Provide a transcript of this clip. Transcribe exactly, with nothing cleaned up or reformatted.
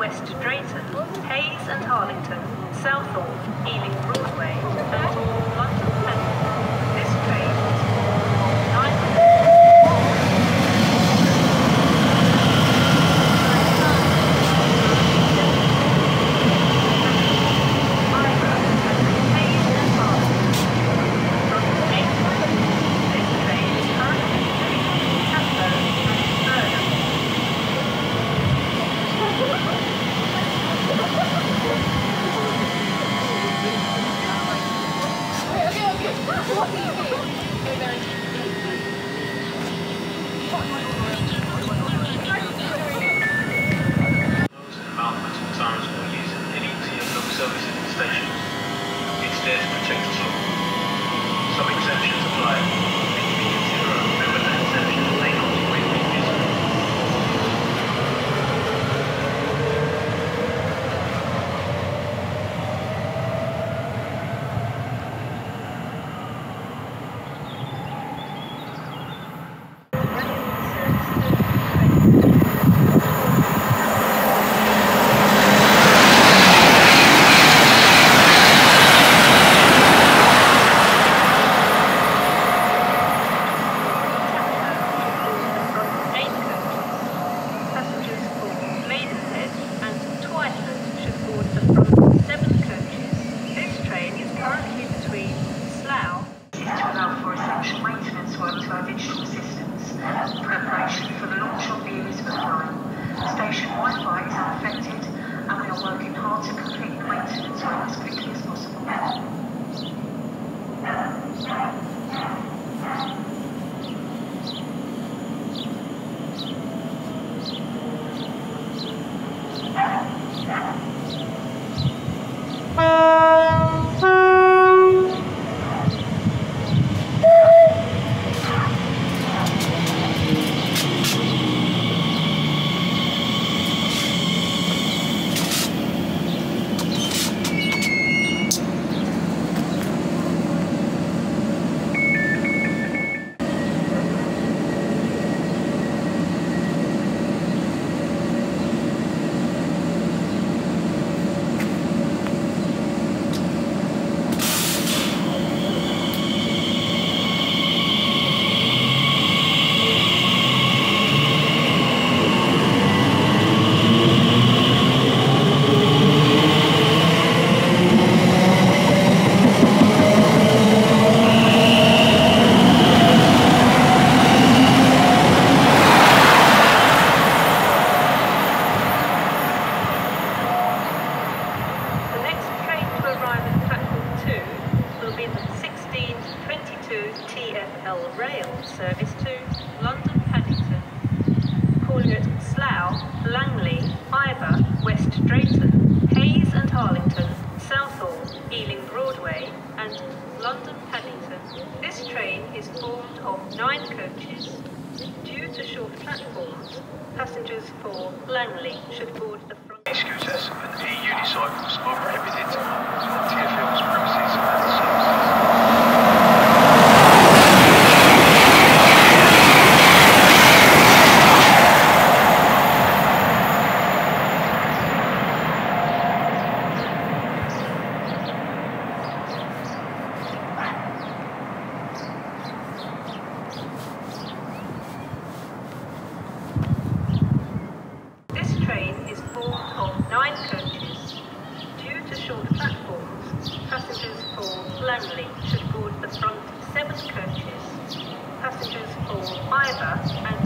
West Drayton, Hayes and Harlington, Southall, Ealing Broadway, and London Paddington. This train is for nine service to London Paddington, calling at Slough, Langley, Ivor, West Drayton, Hayes and Harlington, Southall, Ealing Broadway and London Paddington. This train is formed of nine coaches. Due to short platforms, passengers for Langley should board the front. E-scooters and e-unicycles are prohibited on T F L's premises and services. Passengers for Langley should board the front seven coaches. Passengers for Ivor and